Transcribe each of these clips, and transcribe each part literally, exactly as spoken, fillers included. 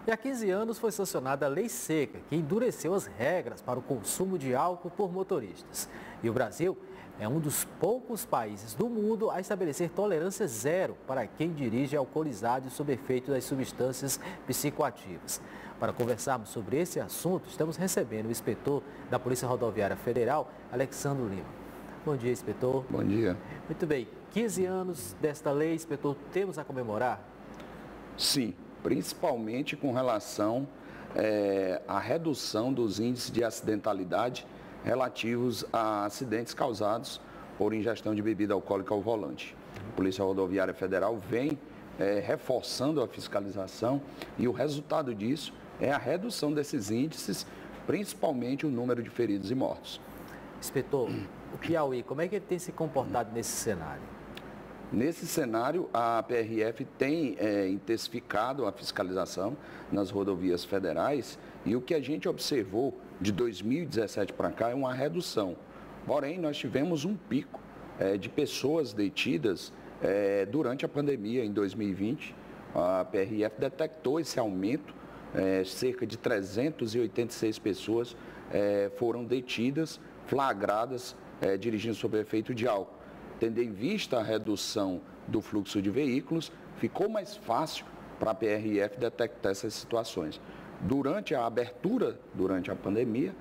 E há quinze anos foi sancionada a Lei Seca, que endureceu as regras para o consumo de álcool por motoristas. E o Brasil é um dos poucos países do mundo a estabelecer tolerância zero para quem dirige alcoolizado e sob efeito das substâncias psicoativas. Para conversarmos sobre esse assunto, estamos recebendo o inspetor da Polícia Rodoviária Federal, Alexandro Lima. Bom dia, inspetor. Bom dia. Muito bem. quinze anos desta lei, inspetor, temos a comemorar? Sim, principalmente com relação é, à redução dos índices de acidentalidade relativos a acidentes causados por ingestão de bebida alcoólica ao volante. A Polícia Rodoviária Federal vem é, reforçando a fiscalização e o resultado disso é a redução desses índices, principalmente o número de feridos e mortos. Inspetor, o Piauí, como é que ele tem se comportado nesse cenário? Nesse cenário, a P R F tem é, intensificado a fiscalização nas rodovias federais e o que a gente observou de dois mil e dezessete para cá é uma redução. Porém, nós tivemos um pico é, de pessoas detidas é, durante a pandemia em dois mil e vinte. A P R F detectou esse aumento, é, cerca de trezentas e oitenta e seis pessoas é, foram detidas, flagradas, é, dirigindo sob efeito de álcool. Tendo em vista a redução do fluxo de veículos, ficou mais fácil para a P R F detectar essas situações. Durante a abertura, durante a pandemia,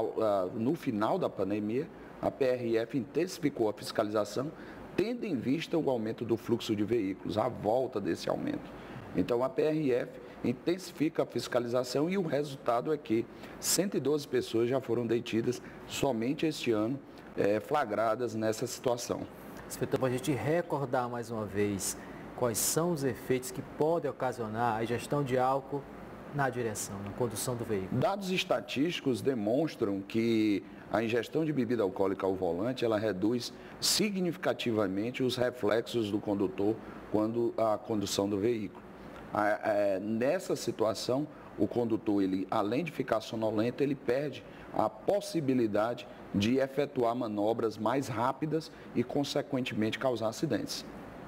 no final da pandemia, a P R F intensificou a fiscalização, tendo em vista o aumento do fluxo de veículos, a volta desse aumento. Então, a P R F intensifica a fiscalização e o resultado é que cento e doze pessoas já foram detidas somente este ano, é, flagradas nessa situação. Inspetor, para a gente recordar mais uma vez quais são os efeitos que podem ocasionar a ingestão de álcool na direção, na condução do veículo. Dados estatísticos demonstram que a ingestão de bebida alcoólica ao volante, ela reduz significativamente os reflexos do condutor quando a condução do veículo. Nessa situação, o condutor, ele, além de ficar sonolento, ele perde a possibilidade de efetuar manobras mais rápidas e, consequentemente, causar acidentes.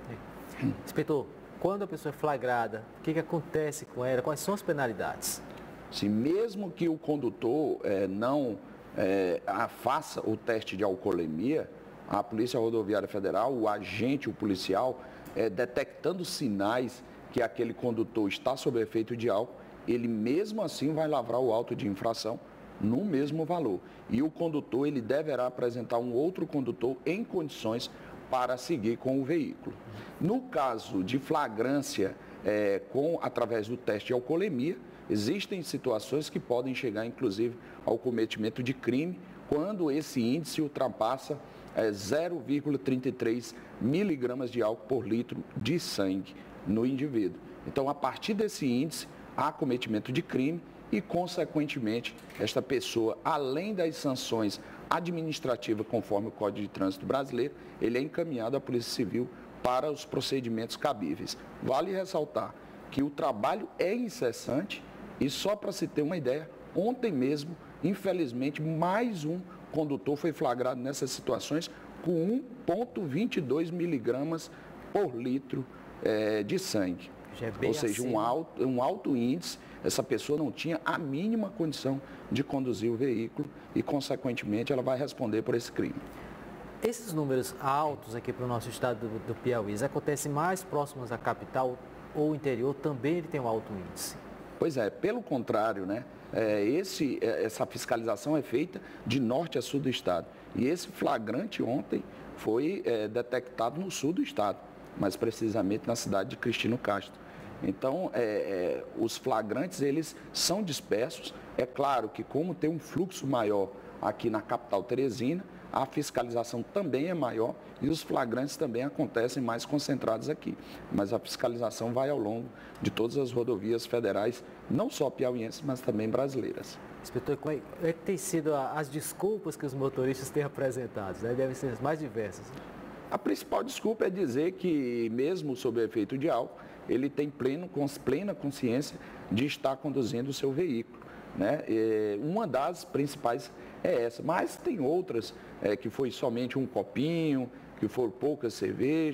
Inspetor, quando a pessoa é flagrada, o que, que acontece com ela? Quais são as penalidades? Se mesmo que o condutor é, não é, faça o teste de alcoolemia, a Polícia Rodoviária Federal, o agente, o policial, é, detectando sinais que aquele condutor está sob efeito de álcool, ele mesmo assim vai lavrar o auto de infração no mesmo valor. E o condutor, ele deverá apresentar um outro condutor em condições para seguir com o veículo. No caso de flagrância é, com, através do teste de alcoolemia, existem situações que podem chegar, inclusive, ao cometimento de crime, quando esse índice ultrapassa é, zero vírgula trinta e três miligramas de álcool por litro de sangue no indivíduo. Então, a partir desse índice, há cometimento de crime e, consequentemente, esta pessoa, além das sanções administrativas conforme o Código de Trânsito Brasileiro, ele é encaminhado à Polícia Civil para os procedimentos cabíveis. Vale ressaltar que o trabalho é incessante e, só para se ter uma ideia, ontem mesmo, infelizmente, mais um condutor foi flagrado nessas situações com um vírgula vinte e dois miligramas por litro é, de sangue. Já é bem Ou seja, um alto, um alto índice, essa pessoa não tinha a mínima condição de conduzir o veículo e, consequentemente, ela vai responder por esse crime. Esses números altos aqui para o nosso estado do, do Piauí, acontecem mais próximos à capital ou o interior, também ele tem um alto índice? Pois é, pelo contrário, né? É, esse, essa fiscalização é feita de norte a sul do estado. E esse flagrante ontem foi é, detectado no sul do estado, mais precisamente na cidade de Cristino Castro. Então, é, é, os flagrantes, eles são dispersos. É claro que, como tem um fluxo maior aqui na capital Teresina, a fiscalização também é maior e os flagrantes também acontecem mais concentrados aqui. Mas a fiscalização vai ao longo de todas as rodovias federais, não só piauienses, mas também brasileiras. Inspetor, como é que tem sido as desculpas que os motoristas têm apresentado? Né? Devem ser as mais diversas. A principal desculpa é dizer que, mesmo sob o efeito de álcool, ele tem pleno, plena consciência de estar conduzindo o seu veículo. Né? E uma das principais é essa, mas tem outras, é, que foi somente um copinho, que foram poucas cervejas,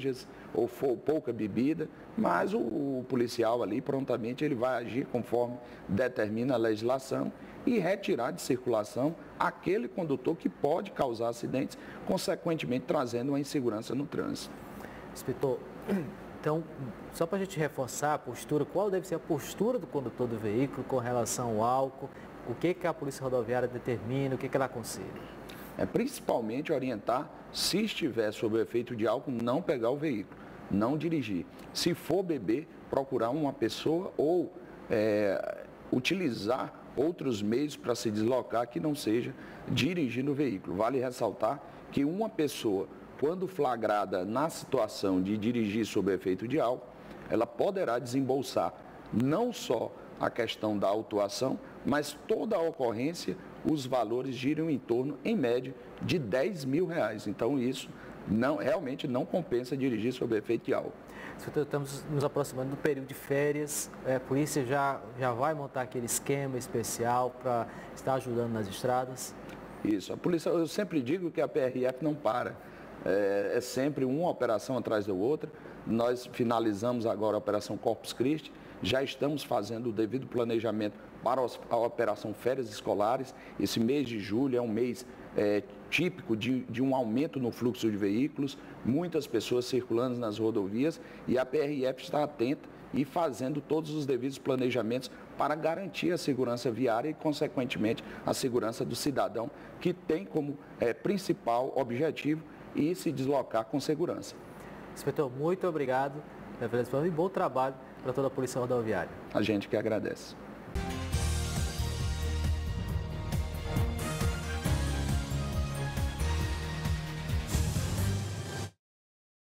ou for pouca bebida, mas o, o policial ali prontamente ele vai agir conforme determina a legislação e retirar de circulação aquele condutor que pode causar acidentes, consequentemente trazendo uma insegurança no trânsito. Inspetor, então, só para a gente reforçar a postura, qual deve ser a postura do condutor do veículo com relação ao álcool? O que, que a Polícia Rodoviária determina, o que, que ela aconselha? É principalmente orientar, se estiver sob o efeito de álcool, não pegar o veículo, não dirigir. Se for beber, procurar uma pessoa ou é, utilizar outros meios para se deslocar que não seja dirigindo o veículo. Vale ressaltar que uma pessoa, quando flagrada na situação de dirigir sob efeito de álcool, ela poderá desembolsar não só a questão da autuação, mas toda a ocorrência, os valores giram em torno, em média, de dez mil reais. Então isso não, realmente não compensa dirigir sob efeito de álcool. Estamos nos aproximando do período de férias, é, a polícia já, já vai montar aquele esquema especial para estar ajudando nas estradas? Isso, a polícia, eu sempre digo que a P R F não para, é, é sempre uma operação atrás da outra. Nós finalizamos agora a Operação Corpus Christi, já estamos fazendo o devido planejamento para a Operação Férias Escolares. Esse mês de julho é um mês é, típico de, de um aumento no fluxo de veículos, muitas pessoas circulando nas rodovias e a P R F está atenta e fazendo todos os devidos planejamentos para garantir a segurança viária e, consequentemente, a segurança do cidadão, que tem como é, principal objetivo ir se deslocar com segurança. Inspetor, muito obrigado pela participação e bom trabalho para toda a Polícia Rodoviária. A gente que agradece.